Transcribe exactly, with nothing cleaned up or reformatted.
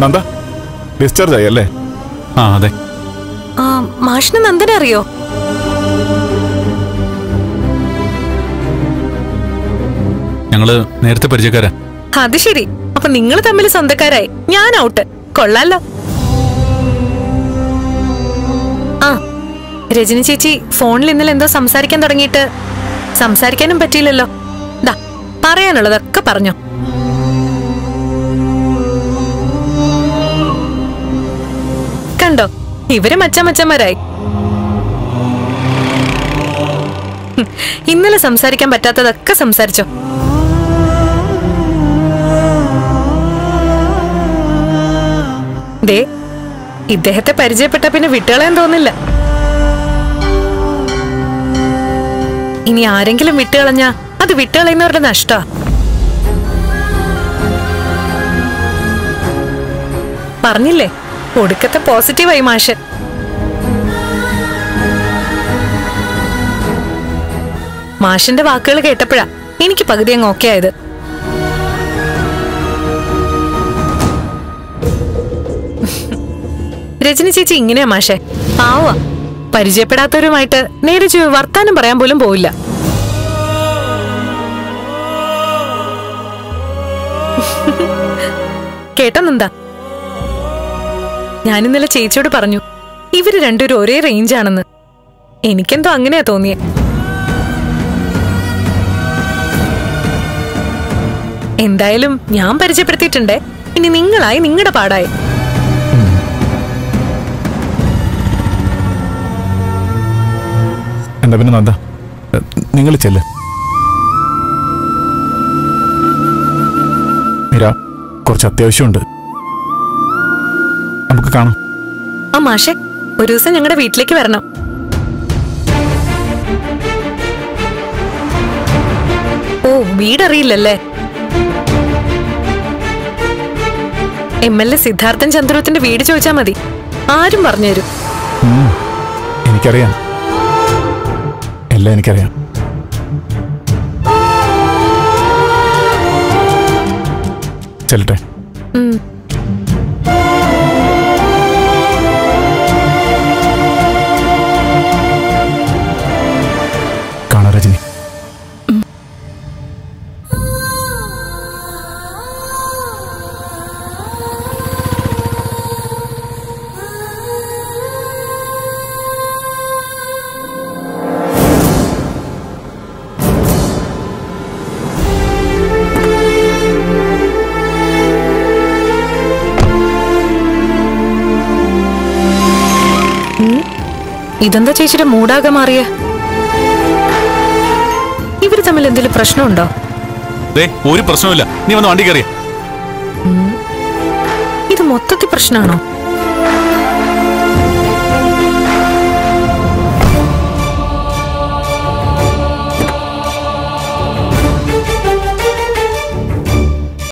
Nanda discharge ആയി അല്ലേ? ആ അതെ. ആ മാഷിന് നന്ദനെ അറിയോ? ഞങ്ങള് നേരത്തെ പരിചയക്കാരാ. അത് ശരി. അപ്പൊ നിങ്ങൾ തമ്മിൽ സ്വന്തക്കാരായി. ഞാൻ ഔട്ട്. കൊള്ളാലോ. ആ രജനി ചേച്ചി ഫോണിൽ ഇന്നലെ എന്തോ സംസാരിക്കാൻ തുടങ്ങിയിട്ട് സംസാരിക്കാനും പറ്റിയില്ലല്ലോ. ദാ പറയാനുള്ളതൊക്കെ പറഞ്ഞോ. കണ്ടോ, ഇവര് മച്ചാമച്ചന്മാരായി. ഇന്നലെ സംസാരിക്കാൻ പറ്റാത്തതൊക്കെ സംസാരിച്ചോ. ദേ ഇദ്ദേഹത്തെ പരിചയപ്പെട്ട പിന്നെ വിട്ടുകളയാൻ തോന്നില്ല. ഇനി ആരെങ്കിലും വിട്ടുകളഞ്ഞാ അത് വിട്ടുകളയുന്നവരുടെ നഷ്ടാ. പറഞ്ഞില്ലേ, ഒടുക്കത്തെ പോസിറ്റീവായി മാഷ്. മാഷിന്റെ വാക്കുകൾ കേട്ടപ്പോഴാ എനിക്ക് പകുതി അങ്ങ് ഓക്കെ ആയത്. രജനി ചേച്ചി ഇങ്ങനെയാ മാഷെ, പാവാ. പരിചയപ്പെടാത്തവരുമായിട്ട് നേരെ ചൊവ്വേ വർത്താനം പറയാൻ പോലും പോവില്ല. കേട്ടോ നന്ദ, ഞാനിന്നലെ ചേച്ചിയോട് പറഞ്ഞു ഇവര് രണ്ടുപേരും ഒരേ റേഞ്ചാണെന്ന്. എനിക്കെന്തോ അങ്ങനെയാ തോന്നിയേ. എന്തായാലും ഞാൻ പരിചയപ്പെടുത്തിയിട്ടുണ്ടേ. ഇനി നിങ്ങളായി നിങ്ങളുടെ പാടായി. എന്താ പിന്നെ നന്ദ, നിങ്ങൾ ചെല്ല്. മീര, കുറച്ച് അത്യാവശ്യമുണ്ട്, നമുക്ക് കാണാം. ആ മാഷെ, ഒരു ദിവസം ഞങ്ങളുടെ വീട്ടിലേക്ക് വരണം. ഓ, വീടറിയില്ലല്ലേ? എം എൽ എ സിദ്ധാർത്ഥൻ ചന്ദ്രത്തിന്റെ വീട് ചോദിച്ചാ മതി, ആരും പറഞ്ഞുതരും. എനിക്കറിയാം, എല്ലാം എനിക്കറിയാം. ചെല്ലട്ടെ. കാണാ രജനി. ഇതെന്താ ചേച്ചിയുടെ മൂടാകെ മാറിയ? ഇവര് തമ്മിൽ എന്തെങ്കിലും പ്രശ്നമുണ്ടോ? ഒരു പ്രശ്നമില്ല, നീ വന്ന് വണ്ടി കയറിയ. ഇത് മൊത്തത്തിൽ പ്രശ്നമാണോ?